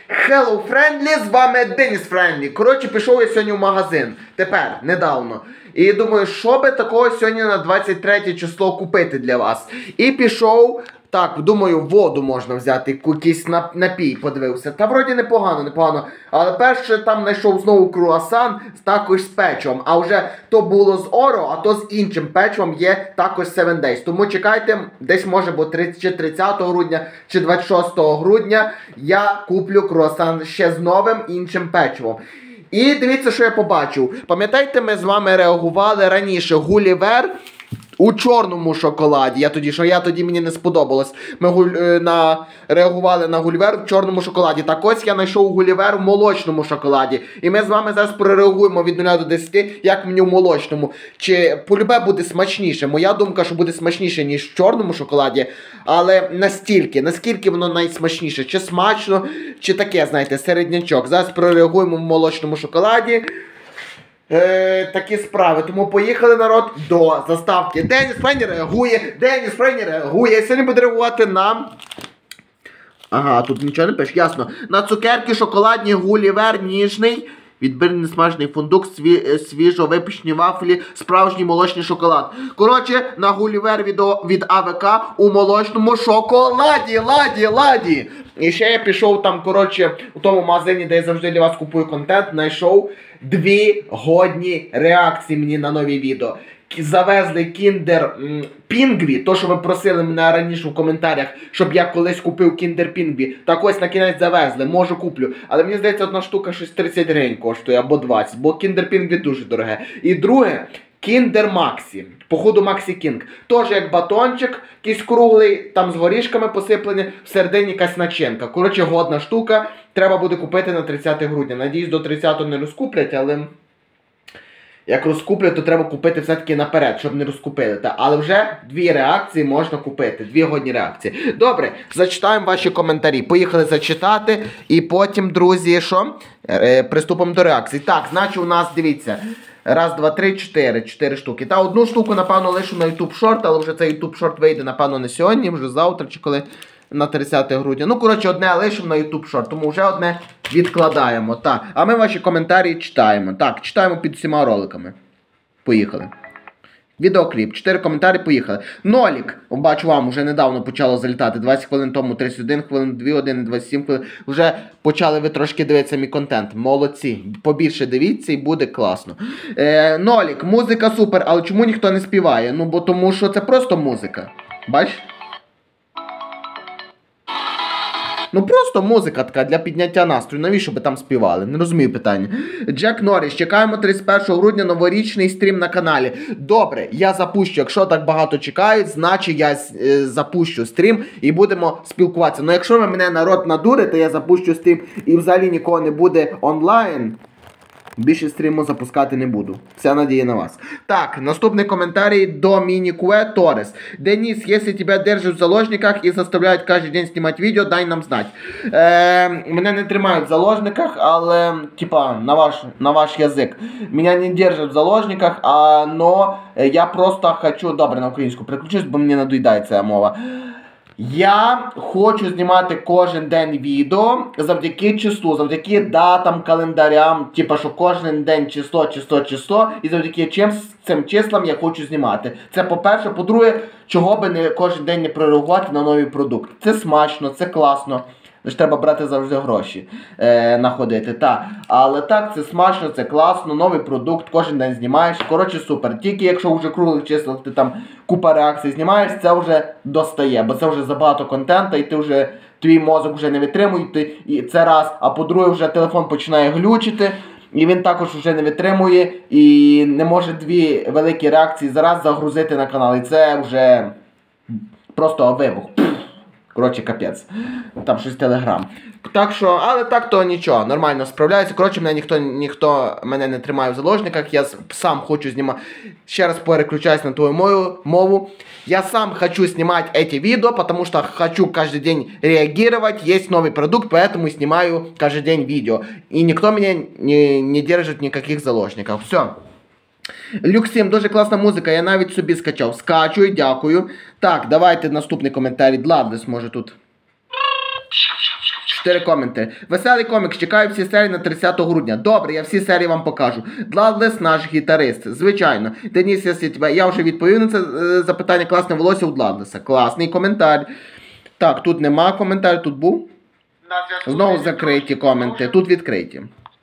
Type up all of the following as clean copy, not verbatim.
Hello Friendly, з вами Деніс Friendly. Коротше, пішов я сьогодні в магазин. Тепер, недавно. І думаю, що би такого сьогодні на 23 число купити для вас. І пішов, так, думаю, воду можна взяти, якийсь напій подивився. Та вроді непогано. Але перше там знайшов знову круасан, також з печивом. А вже то було з Орео, а то з іншим печивом є також 7 Days. Тому чекайте, десь може бути чи 30 грудня, чи 26 грудня я куплю круасан ще з новим іншим печивом. І дивіться, що я побачив. Пам'ятаєте, ми з вами реагували раніше Гулівер у чорному шоколаді. Я тоді мені не сподобалось. Ми реагували на Гулівер в чорному шоколаді. Так ось я знайшов Гулівер в молочному шоколаді. І ми з вами зараз прореагуємо від 0 до 10, як мені в молочному. Чи полюбе буде смачніше? Моя думка, що буде смачніше, ніж в чорному шоколаді. Але наскільки воно найсмачніше? Чи смачно, чи таке, знаєте, середнячок. Зараз прореагуємо в молочному шоколаді. Такі справи. Тому поїхали, народ, до заставки. Деніс Friendly реагує. Сьогодні буде реагувати на... Ага, тут нічого не пише, ясно. На цукерки шоколадні Гулівер ніжний, відбірний смажений фундук, свіжо випечені вафлі, справжній молочний шоколад. Коротше, на Гулівер від АВК у молочному шоколаді. Ладі. І ще я пішов там, коротше, у тому магазині, де я завжди для вас купую контент, знайшов 2 годні реакції мені на нові відео. Завезли Кіндер Пінгві, то, що ви просили мене раніше в коментарях, щоб я колись купив Кіндер Пінгві. Так ось на кінець завезли, може куплю. Але мені здається, одна штука щось 30 гривень коштує, або 20, бо Кіндер Пінгві дуже дороге. І друге, Кіндер Максі, походу Максі Кінг. Тож як батончик, якийсь круглий, там з горішками посиплений, всередині якась начинка. Коротше, годна штука, треба буде купити на 30 грудня. Надіюсь, до 30-го не розкуплять, але... Як розкуплять, то треба купити все-таки наперед, щоб не розкупили. Але вже 2 реакції можна купити. 2 годні реакції. Добре, зачитаємо ваші коментарі. Поїхали зачитати. І потім, друзі, що? Приступимо до реакції. Так, значить у нас, дивіться, 1, 2, 3, 4 штуки. Та одну штуку, напевно, лишу на YouTube Short, але вже цей YouTube Short вийде, напевно, не сьогодні, вже завтра, чи коли на 30 грудня. Ну, коротше, одне лишимо на YouTube Short, тому вже одне відкладаємо. Так, а ми ваші коментарі читаємо. Так, читаємо під всіма роликами. Поїхали. Відеокліп. 4 коментарі, поїхали. Нолік. Бачу, вам вже недавно почало залітати. 20 хвилин тому, 31 хвилин, 2 години, 27 хвилин. Вже почали ви трошки дивитися мій контент. Молодці. Побільше дивіться і буде класно. Нолік. Музика супер, але чому ніхто не співає? Ну, бо тому що це просто музика. Бачиш? Ну просто музика така для підняття настрою. Навіщо би там співали? Не розумію питання. Джек Норріс. Чекаємо 31 грудня новорічний стрім на каналі. Добре, я запущу. Якщо так багато чекають, значить я запущу стрім і будемо спілкуватися. Ну якщо ви мене, народ, надурите, я запущу стрім і взагалі нікого не буде онлайн, більше стріму запускати не буду. Вся надія на вас. Так, наступний коментарій до Мінікуе Торес. Денис, если тебя держат в заложниках и заставляют каждый день снимать видео, дай нам знать. Мене не тримають в заложниках, але, типа, на ваш язик. Меня не держат в заложниках, но я просто хочу... Добре, на українську переключусь, бо мені надоїдає ця мова. Я хочу знімати кожен день відео завдяки числу, завдяки датам, календарям, типа, що кожен день число, і завдяки цим числам я хочу знімати. Це по-перше. По-друге, чого би не кожен день не прореагувати на новий продукт. Це смачно, це класно. Лише треба брати завжди гроші находити, так. Але так, це смачно, це класно, новий продукт, кожен день знімаєш. Коротше, супер. Тільки якщо вже круглих числах ти там купа реакцій знімаєш, це вже достає, бо це вже забагато контенту, і ти вже, твій мозок вже не витримує, і це раз. А по-друге, вже телефон починає глючити, і він також вже не витримує, і не може 2 великі реакції зараз загрузити на канал. І це вже просто вибух. Коротше, капець. Там щось телеграм. Так що, але так то нічого, нормально справляється. Коротше, мене ніхто мене не тримає в заложниках. Я сам хочу знімати. Ще раз переключаюсь на твою мову. Я сам хочу снимать эти видео, потому что хочу каждый день реагировать. Есть новый продукт, поэтому снимаю каждый день видео. И никто меня не держит в никаких заложниках. Все. Люксим, дуже класна музика, я навіть собі скачав. Скачую, дякую. Так, давайте наступний коментарі. Дладлес може тут. 4 коменти. Веселий комікс, чекаю всі серії на 30 грудня. Добре, я всі серії вам покажу. Дладлес наш гітарист, звичайно. Деніс, я вже відповів на це запитання. Класне волосся у Дладлеса. Класний коментар. Так, тут нема коментарів, тут був. Знову закриті коменти, тут відкриті.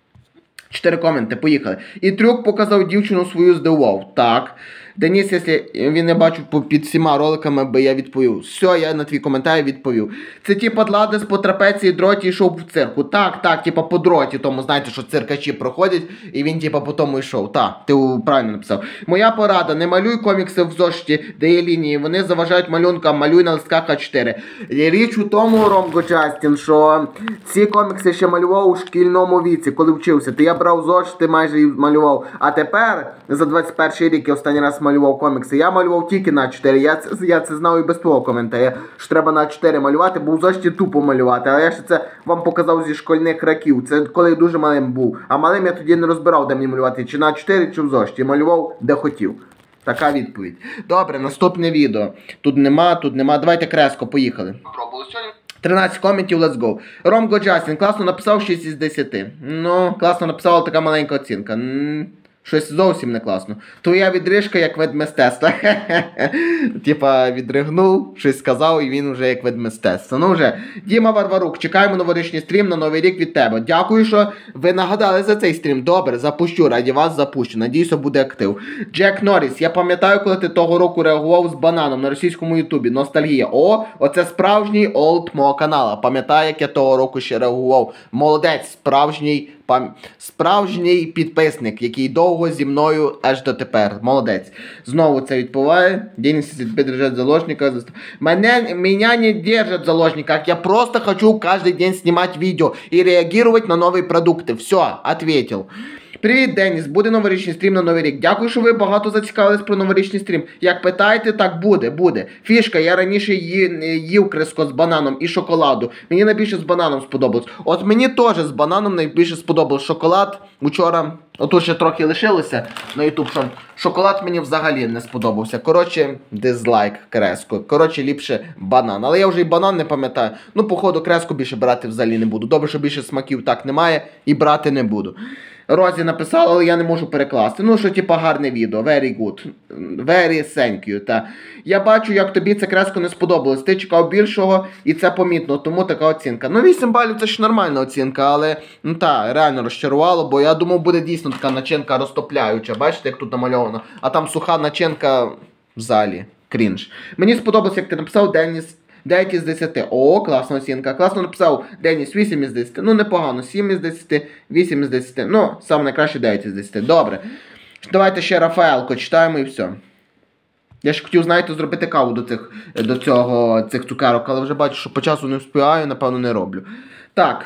4 коменти, поїхали. І трюк показав дівчину свою, здивував. Так. Деніс, якщо він не бачив під всіма роликами, би я відповів. Все, я на твій коментар відповів. Це типа Дладлес по трапеції дроті йшов в цирку. Так, типа по дроті, тому знаєте, що циркачі проходять, і він типа по тому йшов. Так, ти правильно написав. Моя порада, не малюй комікси в зошиті, де є лінії, вони заважають малюнкам, малюй на листках А4. Річ у тому, Ромко Джастін, що ці комікси ще малював у шкільному віці, коли вчився. То я брав зошити, майже і малював. А тепер, за 21 рік, я останній раз малював комікси. Я малював тільки на 4. Я це знав і без твого коментаря, що треба на 4 малювати, бо в зошиті тупо малювати. Але я ще це вам показав зі школьних років. Це коли я дуже малим був. А малим я тоді не розбирав, де мені малювати, чи на 4, чи в зошиті. Малював, де хотів. Така відповідь. Добре, наступне відео. Тут нема. Давайте креско, поїхали. 13 коментів, let's go. Ромко Джастін, класно написав 6 із 10. Ну, класно написала така маленька оцінка. Щось зовсім не класно. Твоя відрижка як вид мистецтва. Типа відригнув, щось сказав і він вже як вид мистецтва. Ну вже. Діма Варварук, чекаємо новорічний стрім на Новий рік від тебе. Дякую, що ви нагадали за цей стрім. Добре, запущу, раді вас запущу. Надіюся, буде актив. Джек Норріс, я пам'ятаю, коли ти того року реагував з бананом на російському ютубі. Ностальгія. Оце справжній олд мого канала. Пам'ятаю, як я того року ще реагував. Молодець, справжній підписник, який довго зі мною аж дотепер. Молодець. Знову це відбуває. Денис держать заложника. Меня не держат в заложниках. Я просто хочу каждый день снимать видео и реагировать на новые продукты. Все, ответил. Привіт, Деніс, буде новорічний стрім на Новий рік. Дякую, що ви багато зацікавились про новорічний стрім. Як питаєте, так буде. Фішка, я раніше їв креско з бананом і шоколаду. Мені найбільше з бананом сподобалось. От мені теж з бананом найбільше сподобалось шоколад. Учора, отут ще трохи лишилося на YouTube, що шоколад мені взагалі не сподобався. Коротше, дизлайк креско. Коротше, ліпше банан. Але я вже і банан не пам'ятаю. Ну, походу, креско більше брати взагалі не буду. Добре, що більше смаків так немає і брати не буду. Розі написала, але я не можу перекласти. Ну, що, типа, гарне відео. Very good. Very thank you. Та. Я бачу, як тобі це креско не сподобалось. Ти чекав більшого, і це помітно, тому така оцінка. Ну, 8 балів це ж нормальна оцінка, але, ну, та, реально розчарувало, бо я думав, буде дійсно така начинка розтопляюча. Бачите, як тут намальовано? А там суха начинка в залі. Крінж. Мені сподобалось, як ти написав, Деніс. 9 із 10. О, класна оцінка. Класно написав Деніс 8 із 10. Ну, непогано. 7 із 10, 8 із 10. Ну, саме найкраще 9 із 10. Добре. Давайте ще Рафаелко читаємо і все. Я ж хотів, знаєте, зробити каву до цих цукерок, але вже бачу, що по часу не встигаю, напевно, не роблю. Так.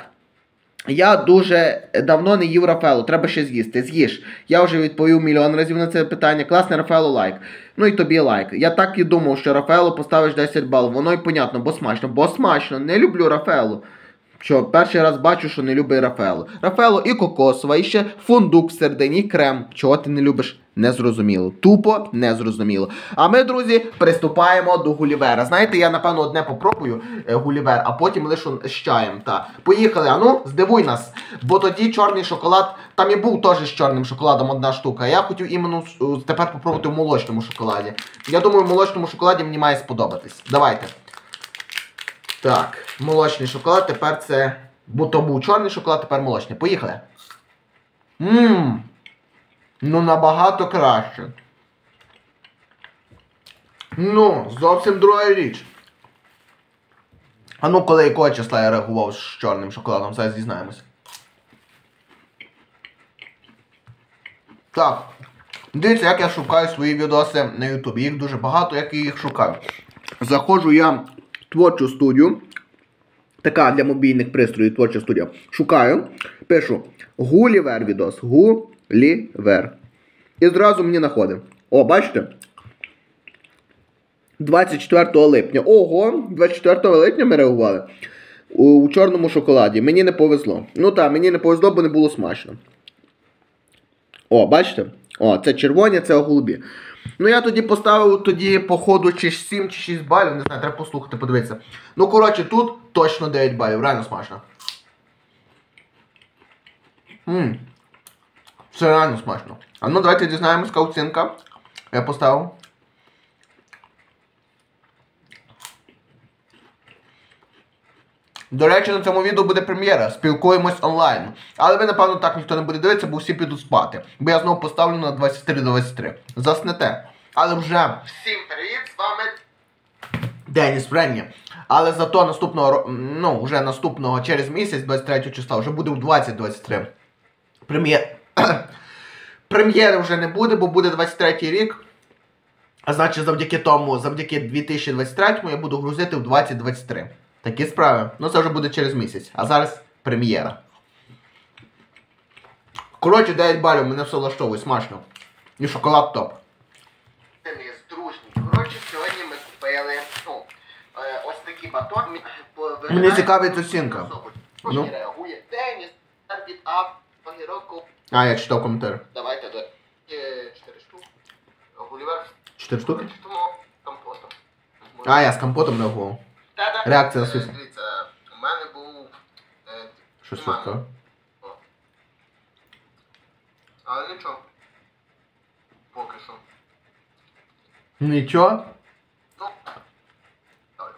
Я дуже давно не їв Рафаело, треба ще з'їсти. З'їж. Я вже відповів мільйон разів на це питання. Класне Рафаело, лайк. Ну і тобі лайк. Я так і думав, що Рафаело поставиш 10 балів. Воно й понятно, бо смачно. Бо смачно. Не люблю Рафаело. Що, перший раз бачу, що не любить Рафаело. Рафаело і кокосова, і ще фундук всередині, і крем. Чого ти не любиш? Незрозуміло. Тупо незрозуміло. А ми, друзі, приступаємо до Гулівера. Знаєте, я, напевно, одне попробую Гулівер, а потім лишу з чаєм. Та. Поїхали, а ну, здивуй нас. Бо тоді чорний шоколад, там і був теж з чорним шоколадом одна штука. Я хотів іменно тепер попробувати в молочному шоколаді. Я думаю, в молочному шоколаді мені має сподобатись. Давайте. Так, молочний шоколад, тепер це... Бо то був чорний шоколад, тепер молочний. Поїхали. Ну, набагато краще. Ну, зовсім друга річ. А ну, коли якого числа я реагував з чорним шоколадом, зараз дізнаємось. Так, дивіться, як я шукаю свої відоси на ютубі. Їх дуже багато, як я їх шукаю. Заходжу я в творчу студію. Така для мобільних пристроїв творча студія. Шукаю, пишу Гулівер відос. Гулівер. І зразу мені знаходить. О, бачите? 24 липня. Ого, 24 липня ми реагували. У чорному шоколаді. Мені не повезло. Ну так, мені не повезло, бо не було смачно. О, бачите? О, це червоні, це голубі. Ну, я тоді поставив, походу, чи 7, чи 6 балів. Не знаю, треба послухати, подивитися. Ну, коротше, тут точно 9 балів. Реально смачно. Це реально смачно. А ну давайте дізнаємось, яка оцінка. Я поставив. До речі, на цьому відео буде прем'єра. Спілкуємось онлайн. Але ви, напевно, так ніхто не буде дивитися, бо всі підуть спати. Бо я знову поставлю на 23:23. Заснете. Але вже... Всім привіт, з вами... Деніс Френні. Але зато наступного, вже наступного через місяць, 23 числа, вже буде в 2023. Прем'єри вже не буде, бо буде 23-й рік. А значить, завдяки 2023 я буду грузити в 2023. Такі справи. Ну це вже буде через місяць. А зараз прем'єра. Коротше, 9 балів, мене все влаштовує, смачно. І шоколад топ. Коротше, сьогодні ми купили, ось такий батон. Мені цікавить оцінка. Ну? Реагує Деніс, від Авгіроку. А, я читав коментар. Давайте до 4 штуки. Гулівер. 4 штуки? Компотом. А, я з компотом реагував. Реакція на світ. Дивіться, у мене був... Щось таке. Але нічого. Поки що. Нічого? Ну, так.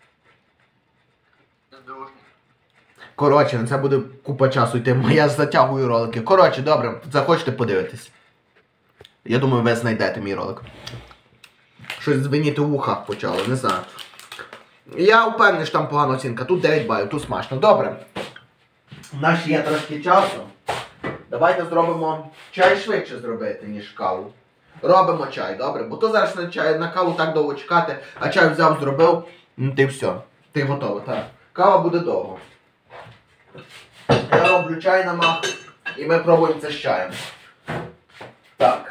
Дружні. Коротше, на це буде купа часу йти, я затягую ролики. Коротше, добре, захочете подивитись. Я думаю, ви знайдете мій ролик. Щось дзвеніти в вухах почало, не знаю. Я впевнений, що там погана оцінка. Тут 9 балів, тут смачно. Добре. У нас ще є трошки часу. Давайте зробимо чай швидше зробити, ніж каву. Робимо чай, добре? Бо то зараз на каву так довго чекати, а чай взяв, зробив, ти все. Ти готовий, так. Кава буде довго. Я роблю чай на мах, і ми пробуємо це з чаєм. Так.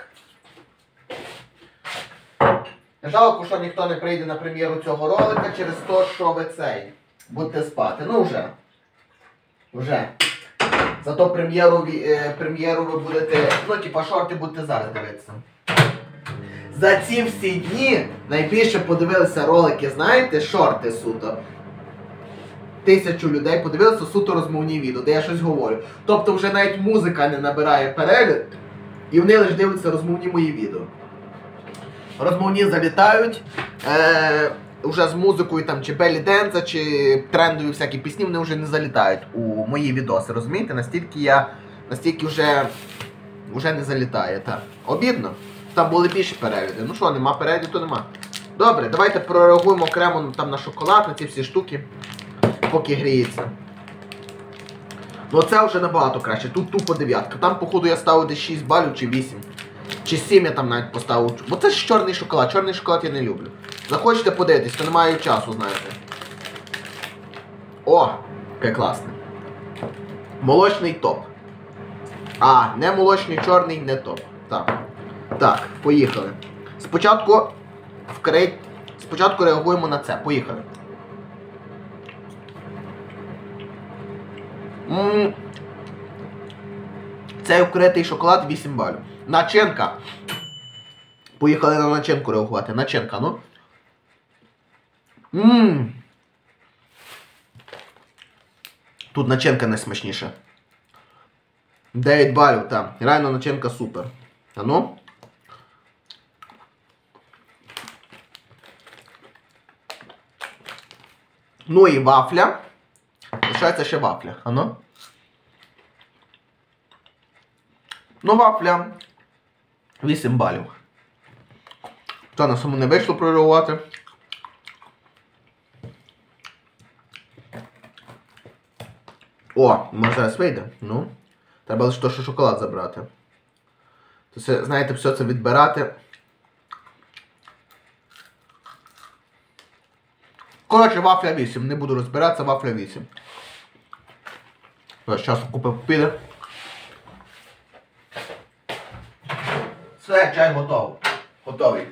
Жалко, що ніхто не прийде на прем'єру цього ролика через те, що ви будете спати. Ну вже. Вже. Зато прем'єру ви будете, шорти будете зараз дивитися. За ці всі дні найбільше подивилися ролики, знаєте, шорти суто. 1000 людей подивилися суто розмовні відео, де я щось говорю. Тобто вже навіть музика не набирає перегляд, і вони лише дивляться розмовні мої відео. Розмовні залітають, вже з музикою там, чи Беллі Денса, чи трендові всякі пісні, вони вже не залітають у мої відоси, розумієте? Настільки вже не залітає, так. Обідно. Там були більше перегляди. Ну що, нема перегляду, то нема. Добре, давайте прореагуємо окремо там на шоколад, на ці всі штуки, поки гріється. Ну це вже набагато краще, тут тупо 9. Там, походу, я ставив десь 6 балів чи 8. Чи 7 я там навіть поставив. Бо це ж чорний шоколад. Чорний шоколад я не люблю. Захочете подивитись, то немає часу, знаєте. О, яке класне. Молочний топ. А, не молочний, чорний, не топ. Так. Так, поїхали. Спочатку реагуємо на це. Поїхали. Цей вкритий шоколад 8 балів. Начинка. Поїхали на начинку реагувати. Начинка, ну. Тут начинка найсмачніша. 9 балів, там. Реально начинка супер. А ну. Ну і вафля. Лишається ще вафля. А ну. Ну, вафля 8 балів. Та на самому не вийшло прореагувати. О, може зараз вийде. Ну. Треба лише то, що шоколад забрати. То це, знаєте, все це відбирати. Коротше, вафля 8. Не буду розбиратися, вафля 8. Ось часу купив піде. Все, чай готовий. Готовий.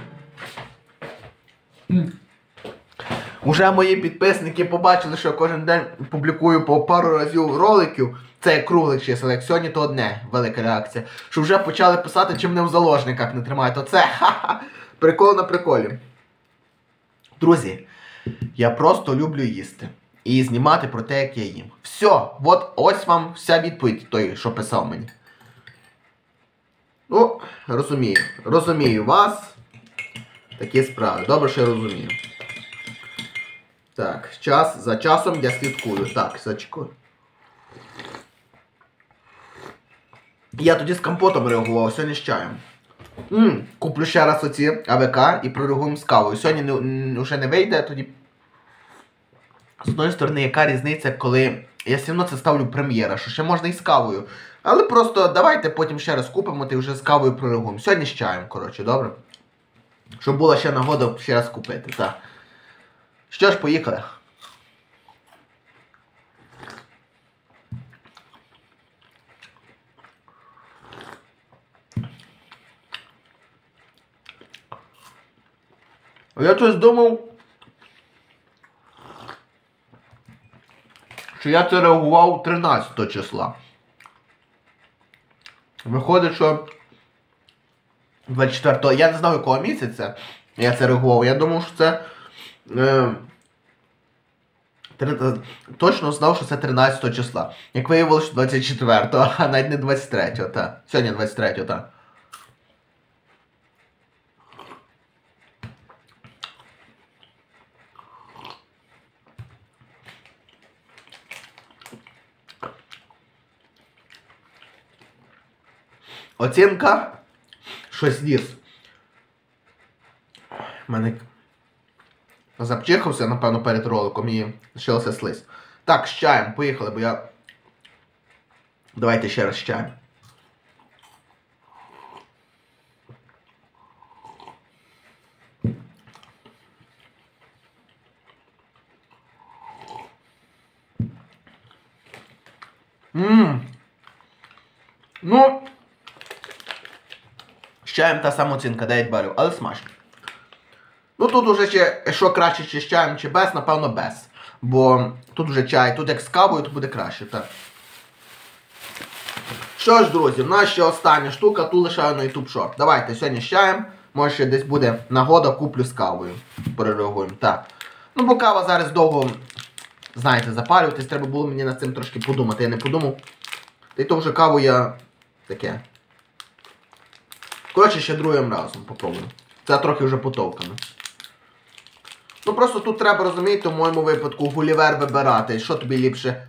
Уже мої підписники побачили, що я кожен день публікую по пару разів роликів. Це круглих чисел, як сьогодні, то одне велика реакція. Що вже почали писати, чи мене в заложниках не тримають. Оце ха-ха. Прикол на приколі. Друзі, я просто люблю їсти. і знімати про те, як я їм. Все, от ось вам вся відповідь той, що писав мені. Ну, розумію вас. Такі справи. Добре, що я розумію. Так, за часом я слідкую. Так, зачекаю. Я тоді з компотом реагував, сьогодні з чаєм. Куплю ще раз оці АВК і прореагуємо з кавою. Сьогодні вже не вийде, тоді... З одної сторони, яка різниця, коли я все одно це ставлю прем'єра, що ще можна і з кавою. Але просто давайте потім ще раз купимо і вже з кавою прореагуємо. Сьогодні з чаєм, коротше, добре? Щоб була ще нагода ще раз купити, так. Що ж, поїхали. Я щось думав, що я це реагував 13 числа. Виходить, що 24-го, я не знав якого місяця я це реагував. Я думав, що це... точно знав, що це 13 числа. Як виявилося, що 24-го, а навіть не 23-го, так. Сьогодні 23-го, так. Оцінка щось ліз. У мене запчихався, напевно, перед роликом і лишився слизь. Так, з чаєм, поїхали, бо я... Давайте ще раз з чаєм. Ну... З чаєм та сама оцінка, 9 балів, але смачно. Ну тут уже ще, що краще, чи з чаєм, чи без, напевно без. Бо тут вже чай, тут як з кавою, то буде краще, так. Що ж, друзі, в нас ще остання штука, ту лишаю на YouTube Short. Давайте, сьогодні з чаєм, може ще десь буде нагода, куплю з кавою. Перереагуємо, так. Ну бо кава зараз довго, знаєте, запалюватись, треба було мені над цим трошки подумати, я не подумав. Та й то вже каву я таке. Коротше, ще другим разом попробую. Це трохи вже потовкано. Ну просто тут треба, розумієте, в моєму випадку Гулівер вибирати. Що тобі ліпше?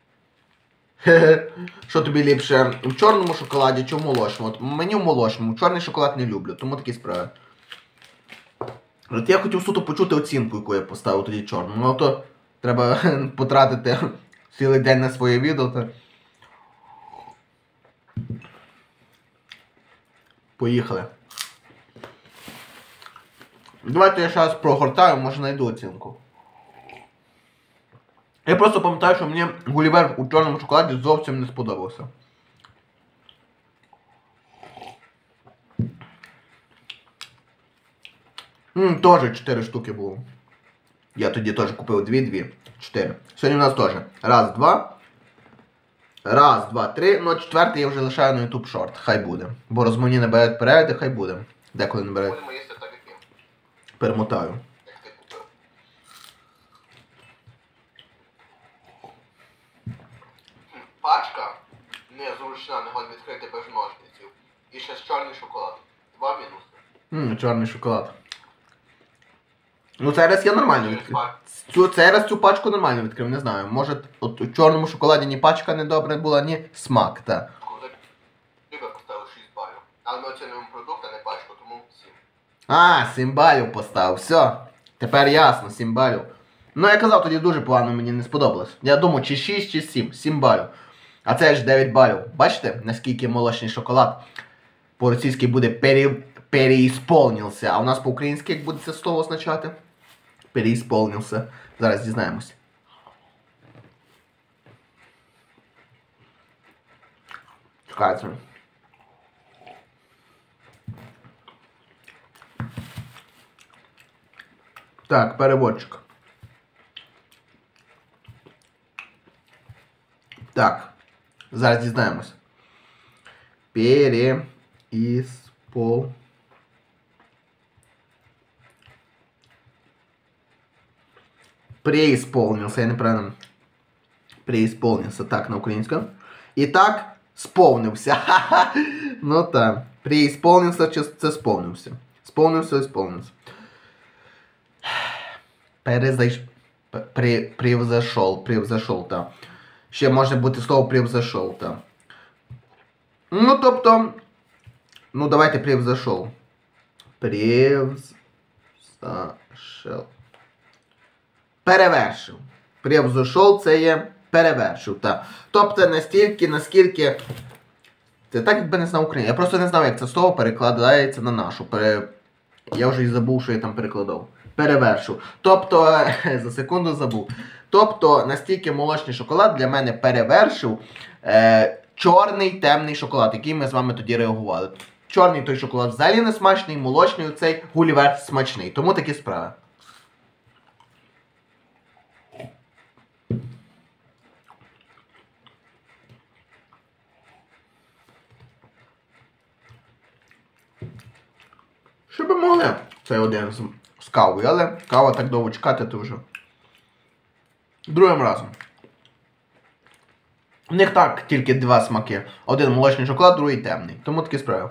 Що тобі ліпше? В чорному шоколаді чи в молочному? От мені в молочному. Чорний шоколад не люблю, тому такі справи. От я хотів суто почути оцінку, яку я поставив тоді чорному. Ну то треба потратити цілий день на своє відео. То... Поїхали. Давайте я зараз прогортаю, може знайду оцінку. Я просто пам'ятаю, що мені Гулівер у чорному шоколаді зовсім не сподобався. Теж 4 штуки було. Я тоді теж купив 2, 4. Сьогодні у нас теж. Раз, два, три. Ну, четвертий я вже лишаю на YouTube Short. Хай буде. Бо розмовні не беруть перегляди, хай буде. Деколи не беруть. Будемо їсти так, як є. Перемотаю. Як ти купив. Пачка незручна, не годна відкрити без ножниців. І ще чорний шоколад. 2 мінуси. Чорний шоколад. Ну цей раз я нормально відкрив. Цей раз цю пачку нормально відкрив, не знаю. Може от у чорному шоколаді ні пачка не добра була, ні смак, так. Я поставив 6 балів. Але ми оцінюємо продукт, а не пачку, тому 7. 7 балів поставив, все. Тепер ясно, 7 балів. Ну я казав, тоді дуже погано, мені не сподобалось. Я думав, чи 6, чи 7. 7 балів. А це ж 9 балів. Бачите, наскільки молочний шоколад по-російськи буде переісполнився. А у нас по-українськи як буде це слово означати? Переісполнився. Зараз дізнаємось. Чекайте. Так, переводчик. Так. Зараз дізнаємось. Переиспол... Преисполнился, я неправильно. Преисполнился, так, на українському. І так, сповнився. Ну так. Преисполнився, це сповнився. Сповнився і сповнився. Превзошел, так. Ще може бути слово превзошел, так. Ну, тобто, ну, давайте превзошел. Превзошел. Перевершив. Превзошел це є перевершив, так. Тобто настільки, наскільки... Це так, якби не знав Україну. Я просто не знав, як це слово перекладається на нашу. Я вже і забув, що я там перекладав. Перевершив. Тобто, за секунду забув. Тобто, настільки молочний шоколад для мене перевершив чорний темний шоколад, який ми з вами тоді реагували. Чорний той шоколад взагалі не смачний, молочний цей Гулівер смачний. Тому такі справи. Що би могли? Це один з кавою, але кава так довго чекати, то вже другим разом. У них так тільки два смаки. Один молочний шоколад, другий темний. Тому такі справи.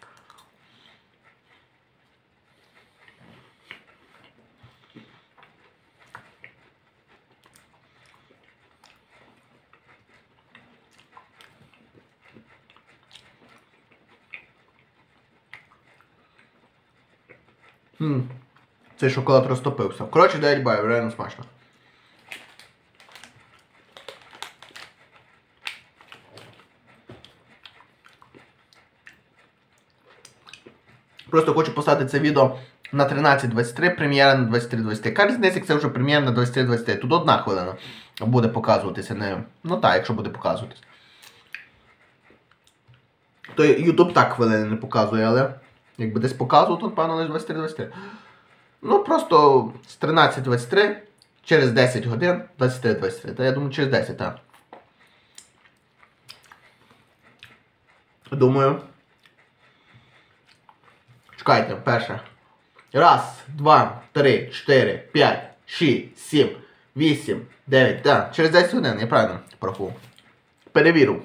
Цей шоколад розтопився. Коротше, 9 балів, реально смачно. Просто хочу поставити це відео на 13.23, прем'єра на 23.23. Яка різниця, як це вже прем'єра на 23.23? Тут 1 хвилина буде показуватися. Не... Ну так, якщо буде показуватися. То YouTube так хвилини не показує, але якби десь показував, то певно лише 23.23. Ну просто з 13.23 через 10 годин 23.23. Та я думаю, через 10, так. Думаю. Чекайте, перше. 1, 2, 3, 4, 5, 6, 7, 8, 9. Так, через 10 годин, я правильно порахував. Перевірив.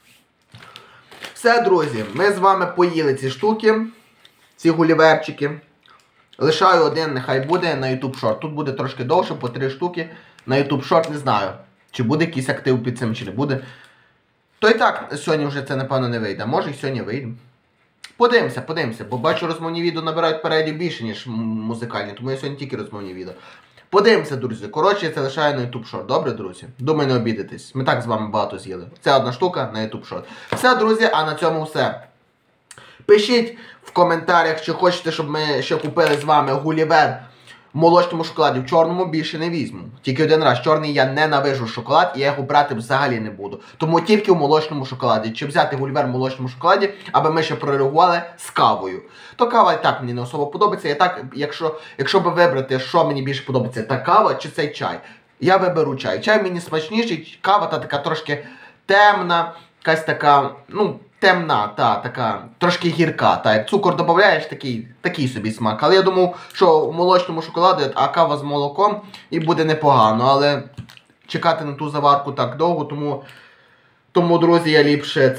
Все, друзі, ми з вами поїли ці штуки, ці гуліверчики. Лишаю один, нехай буде, на YouTube Short. Тут буде трошки довше, по 3 штуки. На YouTube Short не знаю, чи буде якийсь актив під цим, чи не буде. То і так, сьогодні вже це, напевно, не вийде. Може і сьогодні вийде. Подивимося, бо бачу, розмовні відео набирають переглядів більше, ніж музикальні, тому я сьогодні тільки розмовні відео. Подивимося, друзі. Коротше, я це лишаю на YouTube Short. Добре, друзі? Думаю, не обідитесь. Ми так з вами багато з'їли. Це одна штука на YouTube Short. Все, друзі, а на цьому все. Пишіть в коментарях, чи хочете, щоб ми ще купили з вами Гулівер в молочному шоколаді. В чорному більше не візьму. Тільки один раз. Чорний я ненавижу шоколад, і я його брати взагалі не буду. Тому тільки в молочному шоколаді. Чи взяти Гулівер в молочному шоколаді, аби ми ще прореагували з кавою. То кава і так мені не особо подобається. І так, якщо би вибрати, що мені більше подобається, та кава чи цей чай, я виберу чай. Чай мені смачніший, кава та така трошки темна, якась така, ну, темна, така, трошки гірка. Як цукор додаєш, такий собі смак. Але я думав, що в молочному шоколаді, а кава з молоком, і буде непогано. Але чекати на ту заварку так довго, тому друзі, я ліпше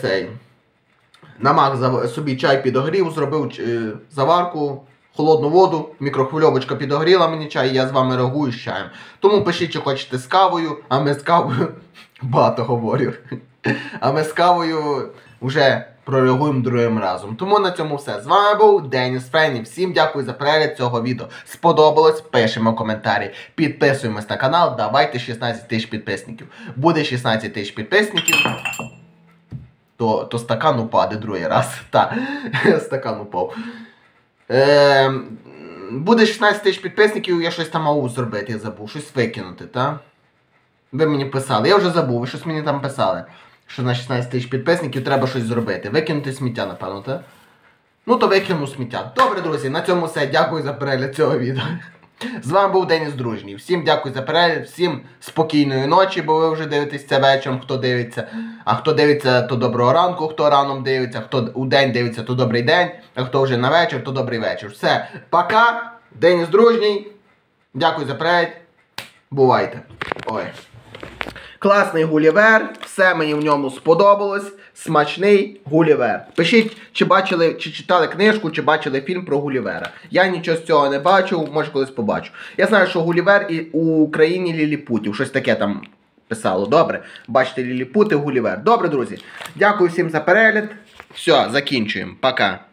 намак собі чай підогрів, зробив заварку, холодну воду, мікрохвильовочка підогріла мені чай, і я з вами реагую з чаєм. Тому пишіть, чи хочете з кавою, а ми з кавою, багато говорю, а ми з кавою вже прореагуємо другим разом. Тому на цьому все. З вами був Деніс Френні. Всім дякую за перегляд цього відео. Сподобалось? Пишемо коментарі. Підписуємось на канал. Давайте 16 тисяч підписників. Буде 16 тисяч підписників, то стакан упаде другий раз. Так, стакан упав. Буде 16 тисяч підписників, я щось там мав зробити, я забув. Щось викинути, так? Ви мені писали. Я вже забув, ви щось мені там писали. Що на 16 тисяч підписників треба щось зробити. Викинути сміття, напевно, так? Ну, то викину сміття. Добре, друзі, на цьому все. Дякую за перегляд цього відео. З вами був Деніс Дружній. Всім дякую за перегляд, всім спокійної ночі, бо ви вже дивитесь це вечором, хто дивиться. А хто дивиться, то доброго ранку, хто раном дивиться, хто у день дивиться, то добрий день, а хто вже на вечір, то добрий вечір. Все, пока, Деніс Дружній. Дякую за перегляд. Бувайте. Ой. Класний Гулівер, все мені в ньому сподобалось. Смачний Гулівер. Пишіть, чи бачили, чи читали книжку, чи бачили фільм про Гулівера. Я нічого з цього не бачив, може колись побачу. Я знаю, що Гулівер і у Україні Ліліпутів. Щось таке там писало. Добре. Бачите, Ліліпути, Гулівер. Добре, друзі. Дякую всім за перегляд. Все, закінчуємо. Пока.